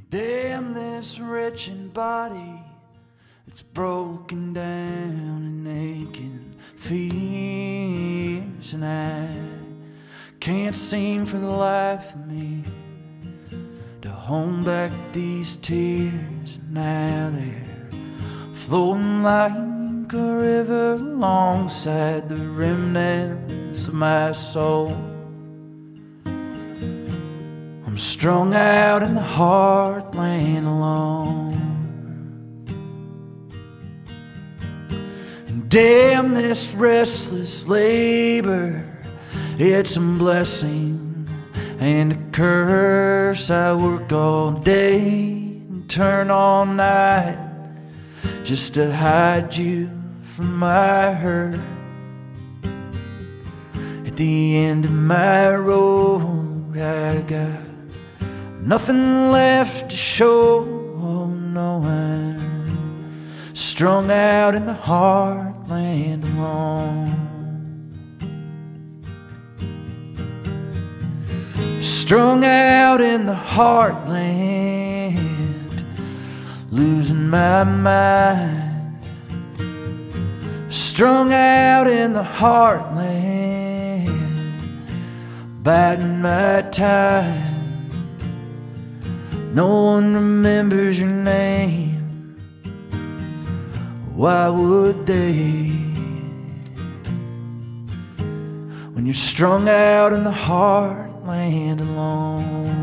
Damn this wretched body, it's broken down and aching fears, and I can't seem for the life of me to hold back these tears. Now they're flowing like a river alongside the remnants of my soul. I'm strung out in the heartland alone, and damn this restless labor, it's a blessing and a curse. I work all day and turn all night just to hide you from my hurt. At the end of my road, I got nothing left to show. Oh no, I'm strung out in the heartland alone. Strung out in the heartland, losing my mind. Strung out in the heartland, biding my time. No one remembers your name, why would they? When you're strung out in the heartland alone.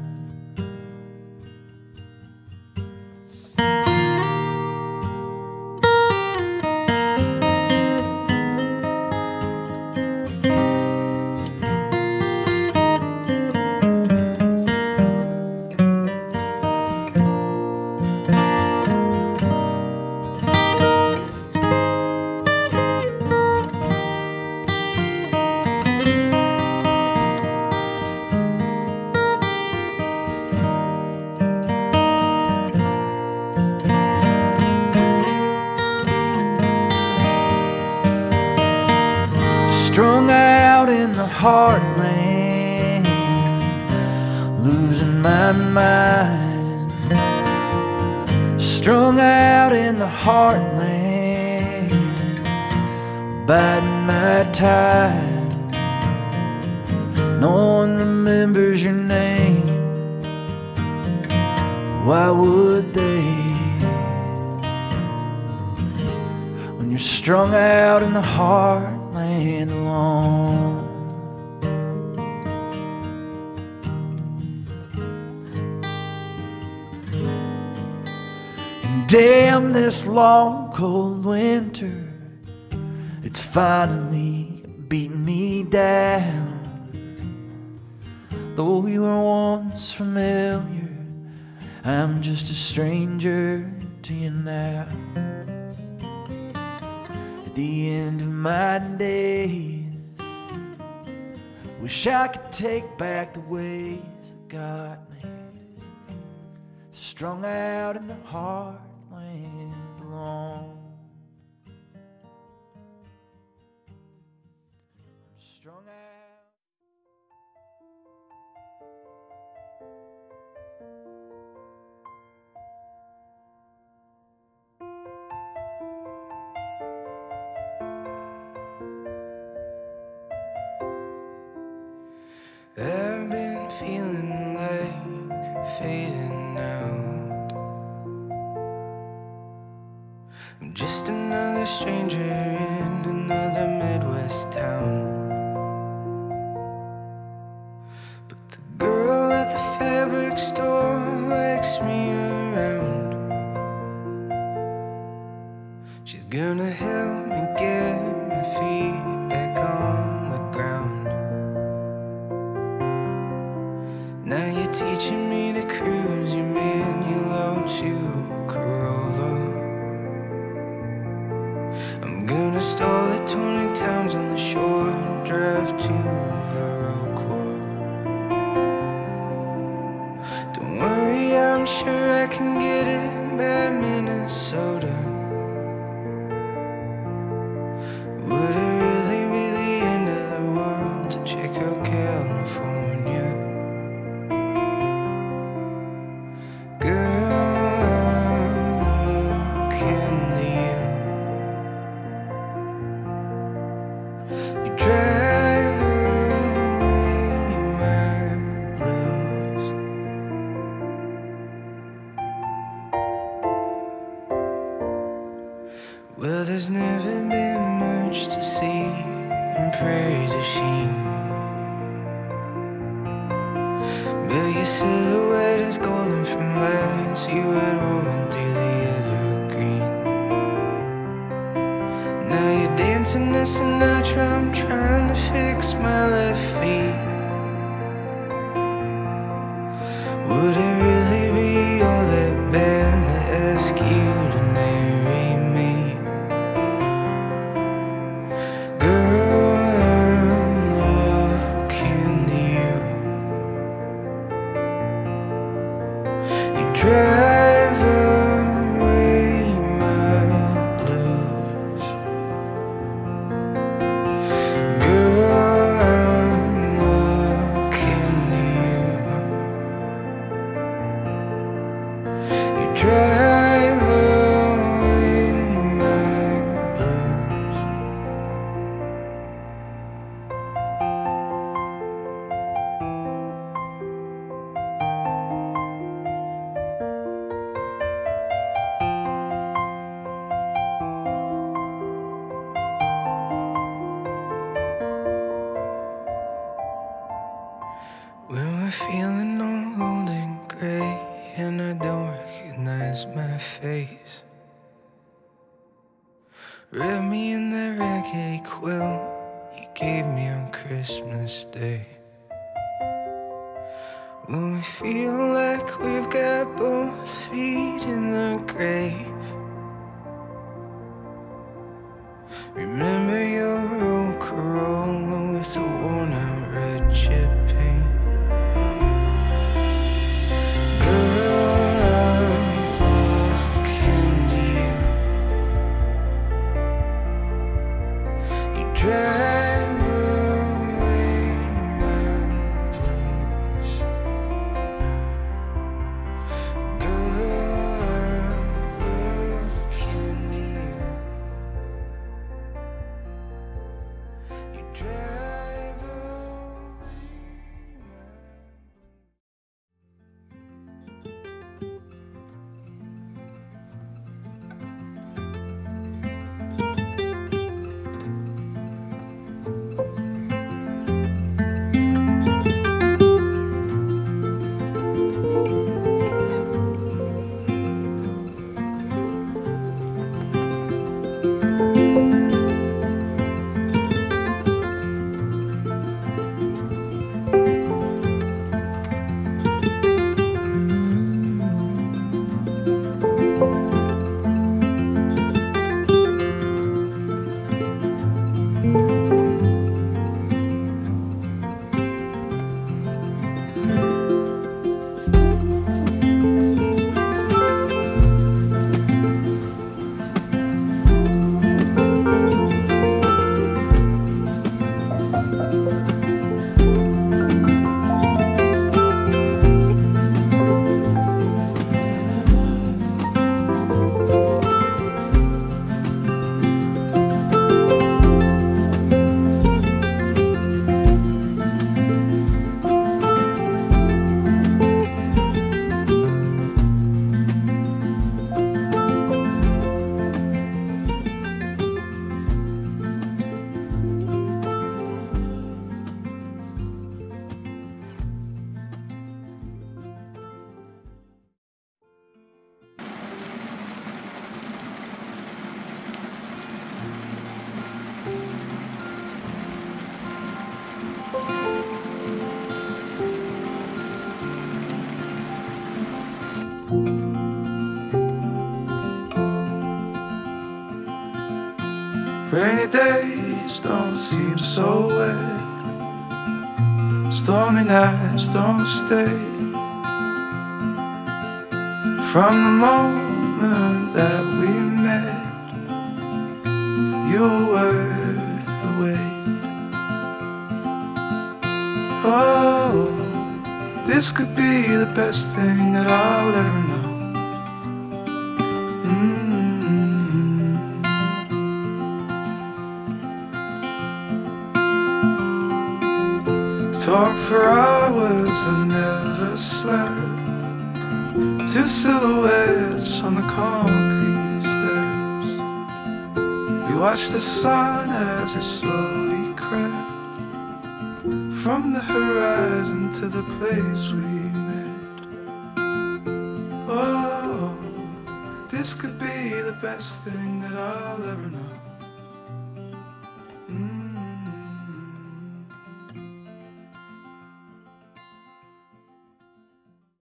Strung out in the heartland, losing my mind. Strung out in the heartland, biding my time. No one remembers your name, why would they? When you're strung out in the heartland alone. And damn this long cold winter, it's finally beating me down. Though we were once familiar, I'm just a stranger to you now. At the end of my days, wish I could take back the ways that got me strung out in the heartland alone. I'm strung out. I've been feeling like fading out. I'm just another stranger in another Midwest town. But the girl at the fabric store likes me around. She's gonna help me get my feet back on the ground. Now you're teaching me to cruise your manual to Corolla. I'm gonna stall at 20 towns on the shore and drive to Viroqua. Don't worry, I'm sure I can get it by Minnesota. Would it really be the end of the world to check out California? But your silhouette is golden from lights you had woven through the evergreen. Now you're dancing this Sinatra, I'm trying to fix my left feet. Would it really be all that bad to ask you to marry me? Girl, I'm looking you. You drive away my blues. Girl, I'm looking you. You drive away my blues. When we're feeling all old and gray and I don't recognize my face, wrap me in that raggedy quilt you gave me on Christmas Day. When we feel like we've got both feet in the grave, remember your old Corolla with the worn out red chip paint. Drive away my blues. Girl, I'm looking you. You drive away my Rainy days don't seem so wet. Stormy nights don't stay. From the moment that we met, you were worth the wait. Oh, this could be the best thing that I'll ever know. Talk for hours and never slept. Two silhouettes on the concrete steps. We watched the sun as it slowly crept from the horizon to the place we met. Oh, this could be the best thing that I'll ever know.